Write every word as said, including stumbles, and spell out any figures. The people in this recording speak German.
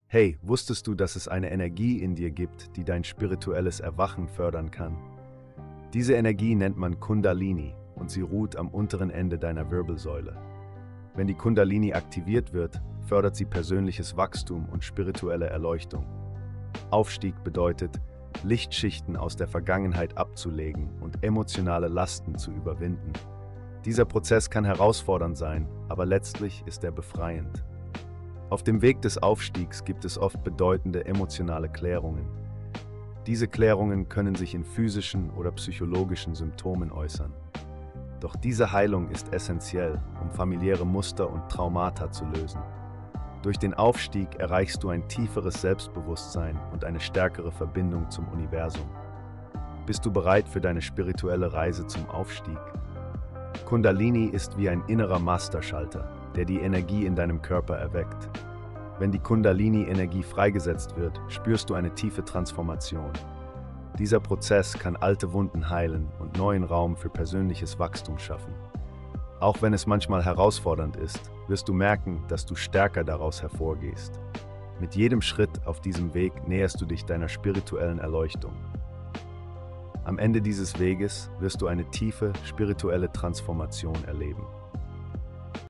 Hey, wusstest du, dass es eine Energie in dir gibt, die dein spirituelles Erwachen fördern kann? Diese Energie nennt man Kundalini und sie ruht am unteren Ende deiner Wirbelsäule. Wenn die Kundalini aktiviert wird, fördert sie persönliches Wachstum und spirituelle Erleuchtung. Aufstieg bedeutet, Lichtschichten aus der Vergangenheit abzulegen und emotionale Lasten zu überwinden. Dieser Prozess kann herausfordernd sein, aber letztlich ist er befreiend. Auf dem Weg des Aufstiegs gibt es oft bedeutende emotionale Klärungen. Diese Klärungen können sich in physischen oder psychologischen Symptomen äußern. Doch diese Heilung ist essentiell, um familiäre Muster und Traumata zu lösen. Durch den Aufstieg erreichst du ein tieferes Selbstbewusstsein und eine stärkere Verbindung zum Universum. Bist du bereit für deine spirituelle Reise zum Aufstieg? Kundalini ist wie ein innerer Masterschalter, der die Energie in deinem Körper erweckt. Wenn die Kundalini-Energie freigesetzt wird, spürst du eine tiefe Transformation. Dieser Prozess kann alte Wunden heilen und neuen Raum für persönliches Wachstum schaffen. Auch wenn es manchmal herausfordernd ist, wirst du merken, dass du stärker daraus hervorgehst. Mit jedem Schritt auf diesem Weg näherst du dich deiner spirituellen Erleuchtung. Am Ende dieses Weges wirst du eine tiefe spirituelle Transformation erleben.